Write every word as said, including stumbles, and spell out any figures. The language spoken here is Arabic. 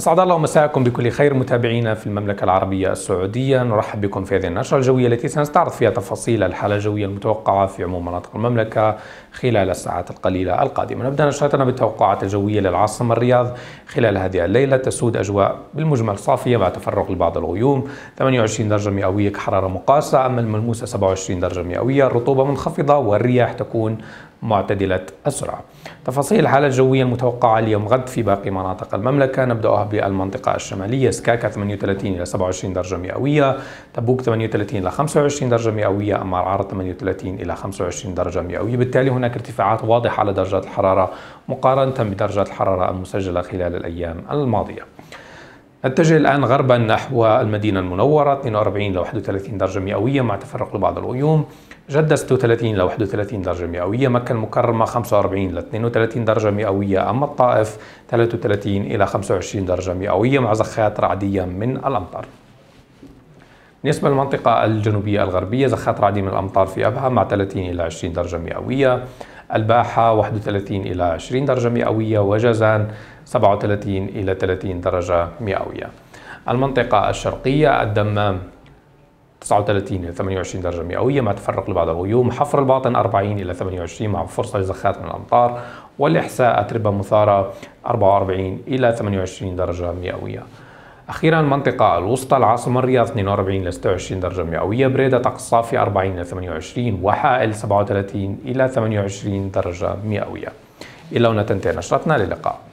أسعد الله مساءكم بكل خير متابعينا في المملكة العربية السعودية. نرحب بكم في هذه النشرة الجوية التي سنستعرض فيها تفاصيل الحالة الجوية المتوقعة في عموم مناطق المملكة خلال الساعات القليلة القادمة. نبدأ نشرتنا بالتوقعات الجوية للعاصمة الرياض. خلال هذه الليلة تسود أجواء بالمجمل صافية مع تفرق لبعض الغيوم، ثمانية وعشرين درجة مئوية كحرارة مقاسة، أما الملموسة سبعة وعشرين درجة مئوية، الرطوبة منخفضة والرياح تكون معتدلة السرعة. تفاصيل الحالة الجوية المتوقعة اليوم غد في باقي مناطق المملكة. نبدأها بالمنطقة الشمالية، سكاكا ثمانية وثلاثين إلى سبعة وعشرين درجة مئوية، تبوك ثمانية وثلاثين إلى خمسة وعشرين درجة مئوية، أما عرعر ثمانية وثلاثين إلى خمسة وعشرين درجة مئوية. بالتالي هناك ارتفاعات واضحة على درجات الحرارة مقارنة بدرجات الحرارة المسجلة خلال الأيام الماضية. نتجه الآن غربا نحو المدينة المنورة، اثنين وأربعين إلى واحد وثلاثين درجة مئوية مع تفرق لبعض الغيوم، جدة ستة وثلاثين إلى واحد وثلاثين درجة مئوية، مكة المكرمة خمسة وأربعين إلى اثنين وثلاثين درجة مئوية، أما الطائف ثلاثة وثلاثين إلى خمسة وعشرين درجة مئوية مع زخات رعدية من الأمطار. بالنسبة للمنطقة الجنوبية الغربية، زخات رعدية من الأمطار في أبها مع ثلاثين إلى عشرين درجة مئوية، الباحة واحد وثلاثين إلى عشرين درجة مئوية، وجازان سبعة وثلاثين إلى ثلاثين درجة مئوية. المنطقة الشرقية، الدمام تسعة وثلاثين إلى ثمانية وعشرين درجة مئوية مع تفرق لبعض الغيوم، حفر الباطن أربعين إلى ثمانية وعشرين مع فرصة لزخات من الأمطار، والإحساء أتربة مثارة أربعة وأربعين إلى ثمانية وعشرين درجة مئوية. أخيرا المنطقة الوسطى، العاصمة الرياض اثنين وأربعين إلى ستة وعشرين درجة مئوية، بريدة طقس صافي أربعين إلى ثمانية وعشرين، وحائل سبعة وثلاثين إلى ثمانية وعشرين درجة مئوية. إلى هنا تنتهي نشرتنا، للقاء.